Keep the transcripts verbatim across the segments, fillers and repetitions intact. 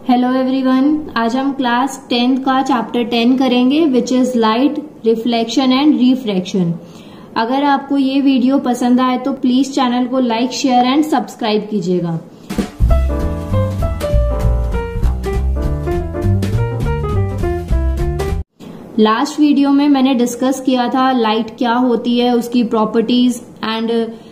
Hello everyone, आज हम class tenth का चैप्टर टेन करेंगे which is light, reflection and refraction. अगर आपको ये वीडियो पसंद आए तो प्लीज चैनल को लाइक, शेयर एंड सब्सक्राइब कीजिएगा। लास्ट वीडियो में मैंने डिस्कस किया था लाइट क्या होती है, उसकी properties and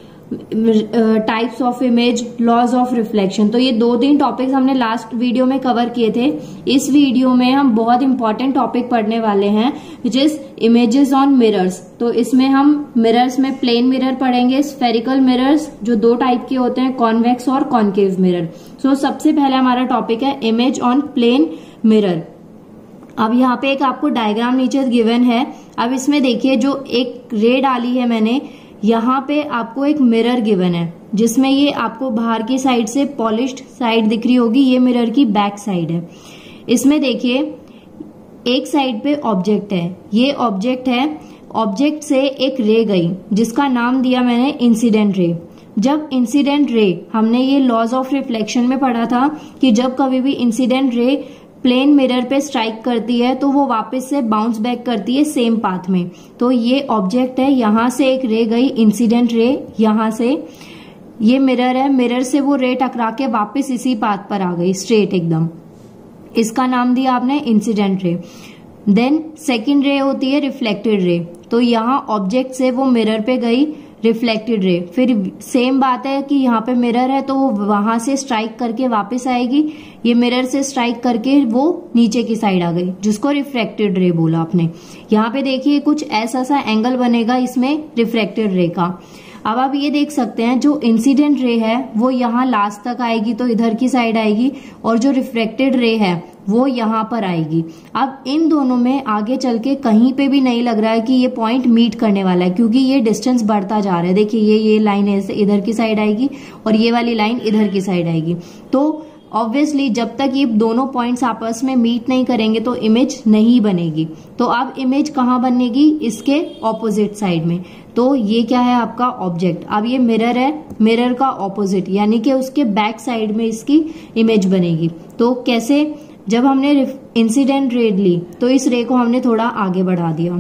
types of image, laws of reflection. तो ये दो तीन टॉपिक्स हमने लास्ट वीडियो में कवर किए थे। इस वीडियो में हम बहुत इंपॉर्टेंट टॉपिक पढ़ने वाले हैं which is images on mirrors. तो इसमें हम मिरर्स में प्लेन मिरर पढ़ेंगे, स्फेरिकल मिरर्स जो दो टाइप के होते हैं, कॉन्वेक्स और कॉन्केव मिरर। सो सबसे पहले हमारा टॉपिक है इमेज ऑन प्लेन मिरर। अब यहाँ पे एक आपको डायग्राम नीचे गिवन है। अब इसमें देखिए जो एक रे डाली है मैंने, यहाँ पे आपको एक मिरर गिवन है जिसमें ये आपको बाहर की साइड से पॉलिश्ड साइड दिख रही होगी, ये मिरर की बैक साइड है। इसमें देखिए एक साइड पे ऑब्जेक्ट है, ये ऑब्जेक्ट है, ऑब्जेक्ट से एक रे गई जिसका नाम दिया मैंने इंसिडेंट रे। जब इंसिडेंट रे, हमने ये लॉज ऑफ रिफ्लेक्शन में पढ़ा था कि जब कभी भी इंसिडेंट रे प्लेन मिरर पे स्ट्राइक करती है तो वो वापस से बाउंस बैक करती है सेम पाथ में। तो ये ऑब्जेक्ट है, यहां से एक रे गई इंसिडेंट रे, यहां से ये मिरर है, मिरर से वो रे टकरा के वापस इसी पाथ पर आ गई स्ट्रेट एकदम। इसका नाम दिया आपने इंसिडेंट रे। देन सेकेंड रे होती है रिफ्लेक्टेड रे। तो यहाँ ऑब्जेक्ट से वो मिरर पे गई रिफ्लेक्टेड रे। फिर सेम बात है कि यहाँ पे मिरर है तो वो वहां से स्ट्राइक करके वापस आएगी, ये मिरर से स्ट्राइक करके वो नीचे की साइड आ गई जिसको रिफ्रैक्टेड रे बोला आपने। यहाँ पे देखिए कुछ ऐसा सा एंगल बनेगा इसमें रिफ्रैक्टेड रे का। अब आप ये देख सकते हैं जो इंसिडेंट रे है वो यहाँ लास्ट तक आएगी तो इधर की साइड आएगी, और जो रिफ्रैक्टेड रे है वो यहाँ पर आएगी। अब इन दोनों में आगे चल के कहीं पे भी नहीं लग रहा है कि ये पॉइंट मीट करने वाला है, क्योंकि ये डिस्टेंस बढ़ता जा रहा है। देखिए ये ये लाइन है इधर की साइड आएगी और ये वाली लाइन इधर की साइड आएगी। तो ऑब्वियसली जब तक ये दोनों पॉइंट्स आपस में मीट नहीं करेंगे तो इमेज नहीं बनेगी। तो अब इमेज कहाँ बनेगी? इसके ऑपोजिट साइड में। तो ये क्या है आपका ऑब्जेक्ट। अब ये मिरर है, मिरर का ऑपोजिट यानी कि उसके बैक साइड में इसकी इमेज बनेगी। तो कैसे? जब हमने इंसिडेंट रे ली तो इस रे को हमने थोड़ा आगे बढ़ा दिया।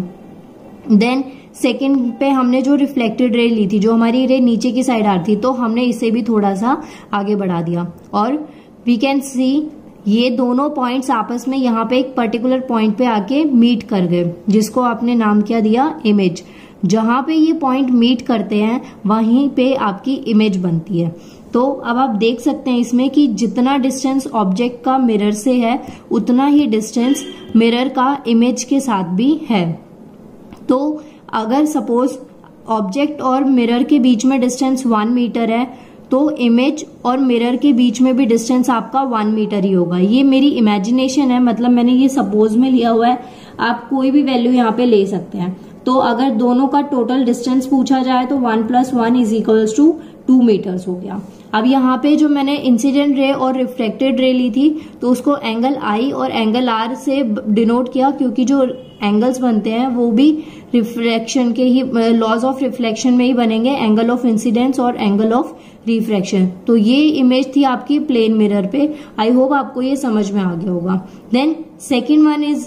देन सेकेंड पे हमने जो रिफ्लेक्टेड रे ली थी, जो हमारी रे नीचे की साइड आ रही थी, तो हमने इसे भी थोड़ा सा आगे बढ़ा दिया। और वी कैन सी ये दोनों पॉइंट्स आपस में यहाँ पे एक पर्टिकुलर पॉइंट पे आके मीट कर गए, जिसको आपने नाम क्या दिया? इमेज। जहां पे ये पॉइंट मीट करते हैं वहीं पे आपकी इमेज बनती है। तो अब आप देख सकते हैं इसमें कि जितना डिस्टेंस ऑब्जेक्ट का मिरर से है उतना ही डिस्टेंस मिरर का इमेज के साथ भी है। तो अगर सपोज ऑब्जेक्ट और मिरर के बीच में डिस्टेंस वन मीटर है तो इमेज और मिरर के बीच में भी डिस्टेंस आपका वन मीटर ही होगा। ये मेरी इमेजिनेशन है, मतलब मैंने ये सपोज में लिया हुआ है, आप कोई भी वैल्यू यहाँ पे ले सकते हैं। तो अगर दोनों का टोटल डिस्टेंस पूछा जाए तो one plus one is equals to two metres हो गया। अब यहाँ पे जो मैंने इंसिडेंट रे और रिफ्लेक्टेड रे ली थी तो उसको एंगल आई और एंगल आर से डिनोट किया, क्योंकि जो एंगल्स बनते हैं वो भी रिफ्लेक्शन के ही, लॉज ऑफ रिफ्लेक्शन में ही बनेंगे, एंगल ऑफ इंसिडेंस और एंगल ऑफ रिफ्रैक्शन। तो ये इमेज थी आपकी प्लेन मिरर पे। आई होप आपको ये समझ में आ गया होगा। देन सेकेंड वन इज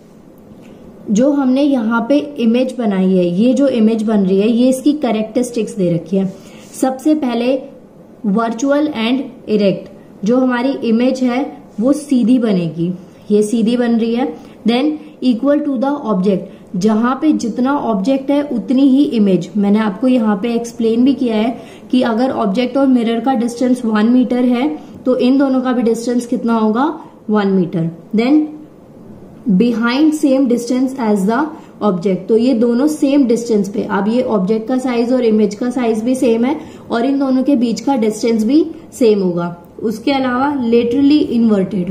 जो हमने यहाँ पे इमेज बनाई है, ये जो इमेज बन रही है ये इसकी कैरेक्टरिस्टिक्स दे रखी है। सबसे पहले वर्चुअल एंड इरेक्ट। जो हमारी इमेज है वो सीधी बनेगी, ये सीधी बन रही है। Then equal to the object, जहां पे जितना ऑब्जेक्ट है उतनी ही इमेज। मैंने आपको यहाँ पे एक्सप्लेन भी किया है कि अगर ऑब्जेक्ट और मिरर का डिस्टेंस वन मीटर है तो इन दोनों का भी डिस्टेंस कितना होगा? One metre. Then behind same distance as the object, तो ये दोनों सेम डिस्टेंस पे, अब ये ऑब्जेक्ट का साइज और इमेज का साइज भी सेम है और इन दोनों के बीच का डिस्टेंस भी सेम होगा। उसके अलावा लेटरली इन्वर्टेड।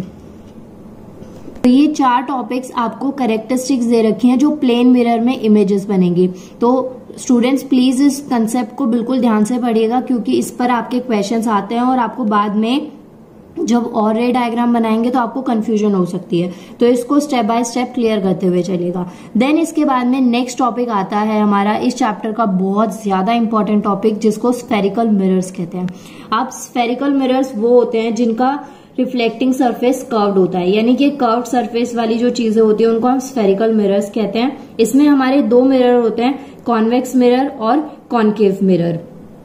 तो ये चार टॉपिक्स आपको कैरेक्टरिस्टिक्स दे रखी हैं जो प्लेन मिरर में इमेजेस बनेंगी। तो स्टूडेंट्स प्लीज इस कंसेप्ट को बिल्कुल ध्यान से पढ़िएगा, क्योंकि इस पर आपके क्वेश्चंस आते हैं और आपको बाद में जब और रे डायग्राम बनाएंगे तो आपको कंफ्यूजन हो सकती है। तो इसको स्टेप बाय स्टेप क्लियर करते हुए चलेगा। देन इसके बाद में नेक्स्ट टॉपिक आता है हमारा इस चैप्टर का बहुत ज्यादा इंपॉर्टेंट टॉपिक, जिसको स्फेरिकल मिरर्स कहते हैं। आप स्फेरिकल मिरर्स वो होते हैं जिनका रिफ्लेक्टिंग सरफेस कर्व्ड होता है, यानी कि कर्व्ड सरफेस वाली जो चीजें होती है उनको हम स्फेरिकल मिरर्स कहते हैं। इसमें हमारे दो मिरर होते हैं, कॉन्वेक्स मिरर और कॉन्केव मिरर।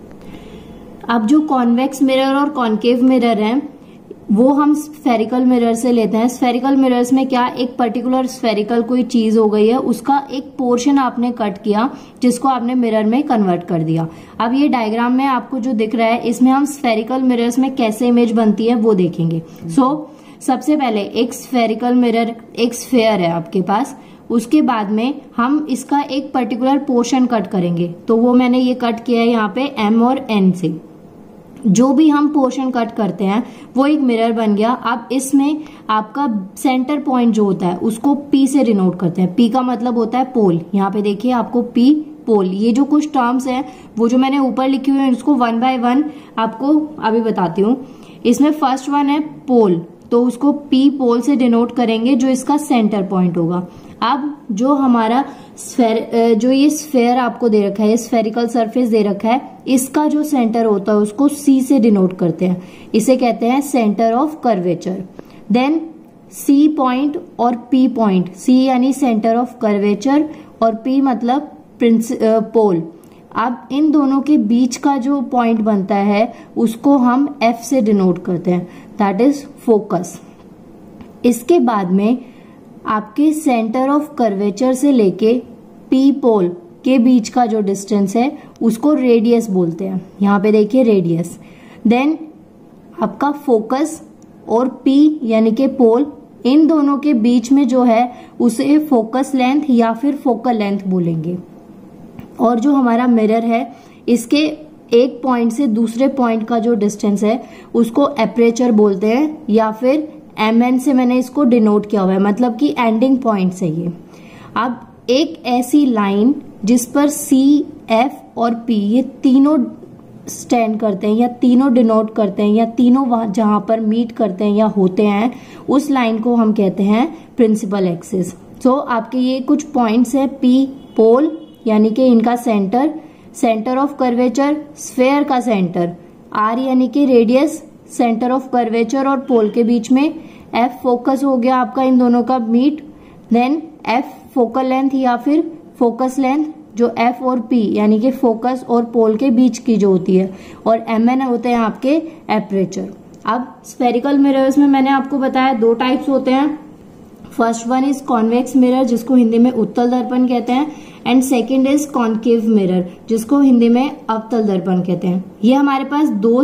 अब जो कॉन्वेक्स मिरर और कॉन्केव मिरर हैं वो हम स्फेरिकल मिरर से लेते हैं। स्फेरिकल मिरर्स में क्या, एक पर्टिकुलर स्फेरिकल कोई चीज हो गई है, उसका एक पोर्शन आपने कट किया जिसको आपने मिरर में कन्वर्ट कर दिया। अब ये डायग्राम में आपको जो दिख रहा है इसमें हम स्फेरिकल मिरर्स में कैसे इमेज बनती है वो देखेंगे। सो so, सबसे पहले एक स्फेरिकल मिरर, एक स्फेयर है आपके पास, उसके बाद में हम इसका एक पर्टिकुलर पोर्शन कट करेंगे। तो वो मैंने ये कट किया है यहाँ पे एम और एन से। जो भी हम पोर्शन कट करते हैं वो एक मिरर बन गया। अब इसमें आपका सेंटर पॉइंट जो होता है उसको पी से डिनोट करते हैं। पी का मतलब होता है पोल। यहाँ पे देखिए आपको पी पोल, ये जो कुछ टर्म्स हैं वो जो मैंने ऊपर लिखी हुई है उसको वन बाय वन आपको अभी बताती हूँ। इसमें फर्स्ट वन है पोल, तो उसको पी पोल से डिनोट करेंगे जो इसका सेंटर पॉइंट होगा। अब जो हमारा स्फेर, जो ये स्फेयर आपको दे रखा है, स्फेरिकल सरफेस दे रखा है, इसका जो सेंटर होता है उसको सी से डिनोट करते हैं। इसे कहते हैं centre of curvature. Then C point और पी पॉइंट, सी यानी सेंटर ऑफ कर्वेचर और पी मतलब प्रिंस पोल। अब इन दोनों के बीच का जो पॉइंट बनता है उसको हम एफ से डिनोट करते हैं, दैट इज फोकस। इसके बाद में आपके सेंटर ऑफ कर्वेचर से लेके पी पोल के बीच का जो डिस्टेंस है उसको रेडियस बोलते हैं। यहाँ पे देखिए रेडियस। देन आपका फोकस और पी यानी कि पोल, इन दोनों के बीच में जो है उसे फोकस लेंथ या फिर फोकल लेंथ बोलेंगे। और जो हमारा मिरर है इसके एक पॉइंट से दूसरे पॉइंट का जो डिस्टेंस है उसको एपरेचर बोलते हैं, या फिर एम एन से मैंने इसको डिनोट किया हुआ है, मतलब कि एंडिंग पॉइंट से ये। अब एक ऐसी लाइन जिस पर सी, एफ और पी ये तीनों स्टैंड करते हैं या तीनों डिनोट करते हैं या तीनों वहां जहां पर मीट करते हैं या होते हैं, उस लाइन को हम कहते हैं प्रिंसिपल एक्सिस। सो आपके ये कुछ पॉइंट्स है, पी पोल यानी कि इनका centre, centre of curvature sphere का सेंटर, आर यानी कि रेडियस सेंटर ऑफ कर्वेचर और पोल के बीच में, एफ फोकस हो गया आपका इन दोनों का meet, then F focal length या फिर फोकस लेंथ जो एफ और पी यानी कि फोकस और पोल के बीच की जो होती है, और एम एन होते हैं आपके एपरेचर। अब स्फेरिकल मिरर्स में मैंने आपको बताया दो टाइप्स होते हैं। First one is convex mirror जिसको हिंदी में उत्तल दर्पण कहते हैं, and second is concave mirror जिसको हिंदी में अवतल दर्पण कहते हैं। ये हमारे पास दो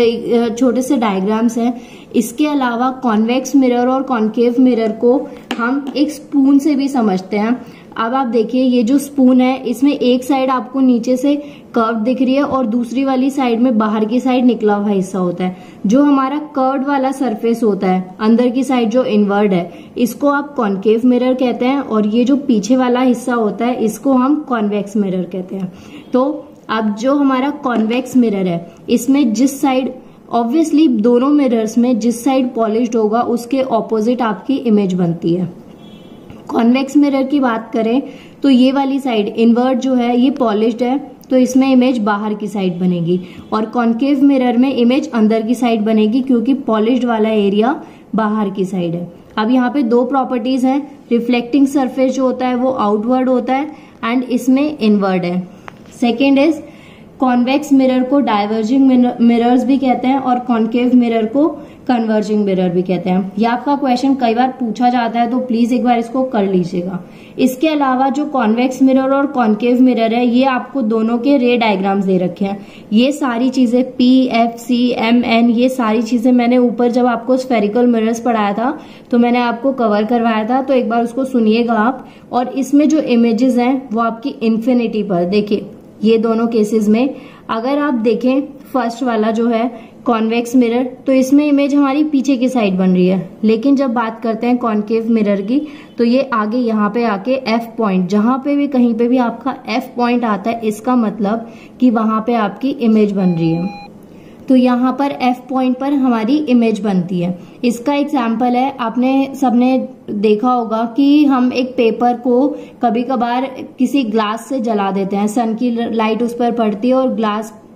छोटे से डायग्राम्स हैं। इसके अलावा कॉन्वेक्स मिरर और कॉन्केव मिरर को हम एक स्पून से भी समझते हैं। अब आप देखिए ये जो स्पून है इसमें एक साइड आपको नीचे से कर्व दिख रही है और दूसरी वाली साइड में बाहर की साइड निकला हुआ हिस्सा होता है। जो हमारा कर्व वाला सरफेस होता है अंदर की साइड जो इनवर्ड है इसको आप कॉन्केव मिरर कहते हैं, और ये जो पीछे वाला हिस्सा होता है इसको हम कॉन्वेक्स मिरर कहते हैं। तो अब जो हमारा कॉन्वेक्स मिरर है इसमें जिस साइड, ऑब्वियसली दोनों मिरर्स में जिस साइड पॉलिश्ड होगा उसके ऑपोजिट आपकी इमेज बनती है। कॉन्वेक्स मिरर की बात करें तो ये वाली साइड इनवर्ट जो है ये पॉलिश्ड है, तो इसमें इमेज बाहर की साइड बनेगी, और कॉन्केव मिरर में इमेज अंदर की साइड बनेगी क्योंकि पॉलिश्ड वाला एरिया बाहर की साइड है। अब यहाँ पे दो प्रॉपर्टीज हैं, रिफ्लेक्टिंग सरफेस जो होता है वो आउटवर्ड होता है एंड इसमें इनवर्ड है। सेकेंड इज कॉन्वेक्स मिरर को डाइवर्जिंग मिरर्स भी कहते हैं और कॉन्केव मिरर को कन्वर्जिंग मिरर भी कहते हैं। ये आपका क्वेश्चन कई बार पूछा जाता है तो प्लीज एक बार इसको कर लीजिएगा। इसके अलावा जो कॉन्वेक्स मिरर और कॉन्केव मिरर है ये आपको दोनों के रे डायग्राम्स दे रखे हैं। ये सारी चीजें P, F, C, M, N, ये सारी चीजें मैंने ऊपर जब आपको स्फेरिकल मिरर्स पढ़ाया था तो मैंने आपको कवर करवाया था, तो एक बार उसको सुनिएगा आप। और इसमें जो इमेजेस हैं वो आपकी इन्फिनिटी पर, देखिए ये दोनों केसेस में अगर आप देखें फर्स्ट वाला जो है कॉन्वेक्स मिरर तो इसमें इमेज हमारी पीछे की साइड बन रही है, लेकिन जब बात करते हैं कॉन्केव मिरर की तो ये आगे यहाँ पे आके एफ पॉइंट, जहां पे भी कहीं पे भी आपका एफ पॉइंट आता है इसका मतलब कि वहां पे आपकी इमेज बन रही है। तो यहाँ पर एफ पॉइंट पर हमारी इमेज बनती है। इसका एग्जाम्पल है, आपने सबने देखा होगा कि हम एक पेपर को कभी कभार किसी ग्लास से जला देते हैं, सन की लाइट उस पर पड़ती है और ग्लास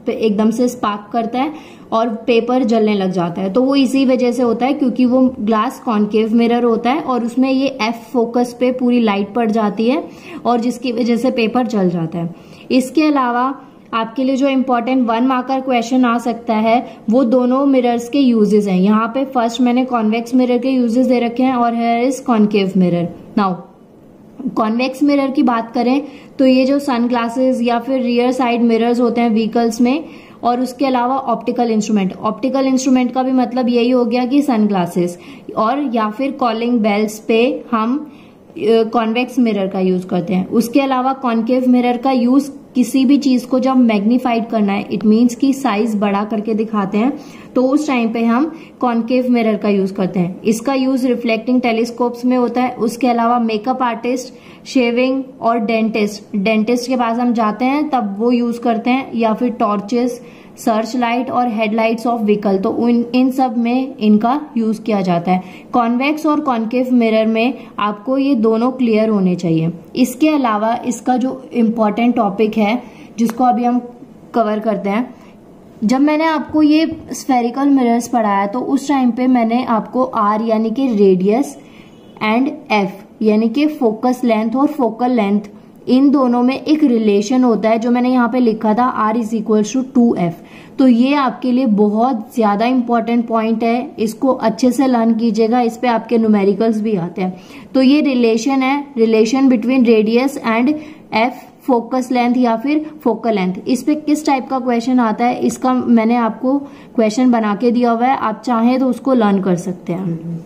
पे एकदम से स्पार्क करता है और पेपर जलने लग जाता है। तो वो इसी वजह से होता है क्योंकि वो ग्लास कॉन्केव मिरर होता है और उसमें ये एफ फोकस पे पूरी लाइट पड़ जाती है और जिसकी वजह से पेपर जल जाता है। इसके अलावा आपके लिए जो इम्पोर्टेंट वन मार्कर क्वेश्चन आ सकता है वो दोनों मिरर्स के यूजेस हैं। यहाँ पे फर्स्ट मैंने कॉन्वेक्स मिरर के यूजेस दे रखे हैं और है is concave mirror. Now convex mirror की बात करें तो ये जो सन ग्लासेस या फिर रियर साइड मिरर्स होते हैं व्हीकल्स में, और उसके अलावा ऑप्टिकल इंस्ट्रूमेंट, ऑप्टिकल इंस्ट्रूमेंट का भी मतलब यही हो गया कि सन ग्लासेस और या फिर कॉलिंग बेल्स पे हम कॉन्वेक्स मिरर का यूज करते हैं। उसके अलावा कॉन्केव मिरर का यूज किसी भी चीज को जब मैग्नीफाइड करना है, इट मीन्स कि साइज बड़ा करके दिखाते हैं, तो उस टाइम पे हम कॉन्केव मिरर का यूज करते हैं। इसका यूज रिफ्लेक्टिंग टेलीस्कोप्स में होता है। उसके अलावा मेकअप आर्टिस्ट, शेविंग और डेंटिस्ट, डेंटिस्ट के पास हम जाते हैं तब वो यूज करते हैं, या फिर टॉर्चेस, सर्च लाइट और हेडलाइट्स ऑफ व्हीकल, तो उन इन सब में इनका यूज किया जाता है। कॉन्वेक्स और कॉन्केव मिरर में आपको ये दोनों क्लियर होने चाहिए। इसके अलावा इसका जो इम्पोर्टेंट टॉपिक है जिसको अभी हम कवर करते हैं, जब मैंने आपको ये स्फेरिकल मिरर्स पढ़ाया तो उस टाइम पे मैंने आपको आर यानी कि रेडियस एंड एफ यानी कि फोकस लेंथ और फोकल लेंथ, इन दोनों में एक रिलेशन होता है जो मैंने यहाँ पे लिखा था R is equal to two F. तो ये आपके लिए बहुत ज्यादा इंपॉर्टेंट पॉइंट है, इसको अच्छे से लर्न कीजिएगा, इस पे आपके न्यूमेरिकल्स भी आते हैं। तो ये रिलेशन है, relation between radius and F, focus length या फिर फोकल लेंथ। इस पे किस टाइप का क्वेश्चन आता है इसका मैंने आपको क्वेश्चन बना के दिया हुआ है, आप चाहें तो उसको लर्न कर सकते हैं।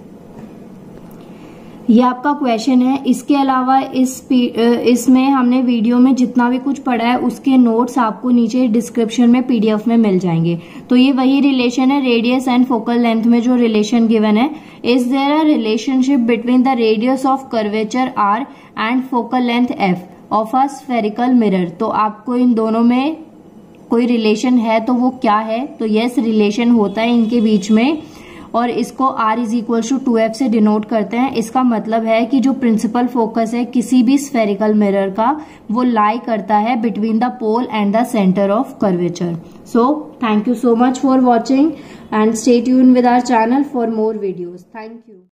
ये आपका क्वेश्चन है। इसके अलावा इस इसमें हमने वीडियो में जितना भी कुछ पढ़ा है उसके नोट्स आपको नीचे डिस्क्रिप्शन में पीडीएफ में मिल जाएंगे। तो ये वही रिलेशन है, रेडियस एंड फोकल लेंथ में जो रिलेशन गिवन है, is there a relationship between the radius of curvature R and focal length f of a spherical mirror. तो आपको इन दोनों में कोई रिलेशन है तो वो क्या है, तो यस रिलेशन होता है इनके बीच में, और इसको R is equal to two f से डिनोट करते हैं। इसका मतलब है कि जो प्रिंसिपल फोकस है किसी भी स्फेरिकल मिरर का वो लाई करता है between the pole and the centre of curvature. So thank you so much for watching and stay tuned with our channel for more videos. Thank you.